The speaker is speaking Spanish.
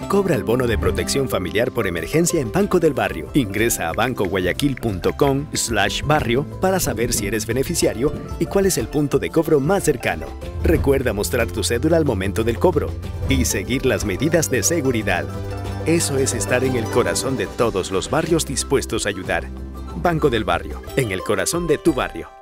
Cobra el bono de protección familiar por emergencia en Banco del Barrio. Ingresa a bancoguayaquil.com/barrio para saber si eres beneficiario y cuál es el punto de cobro más cercano. Recuerda mostrar tu cédula al momento del cobro y seguir las medidas de seguridad. Eso es estar en el corazón de todos los barrios dispuestos a ayudar. Banco del Barrio, en el corazón de tu barrio.